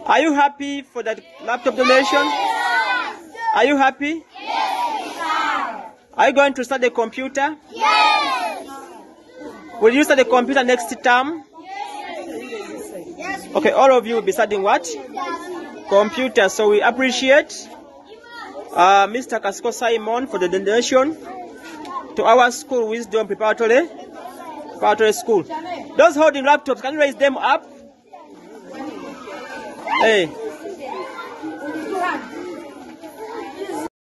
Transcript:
Are you happy for that laptop donation? Yes. Are you happy? Yes. Are you going to start the computer? Yes. Will you start the computer next term? Yes. Okay, all of you will be studying what? Computer. So we appreciate Mr. Kasiko Simon for the donation to our school, Wisdom Preparatory School. Those holding laptops, can you raise them up? Hey.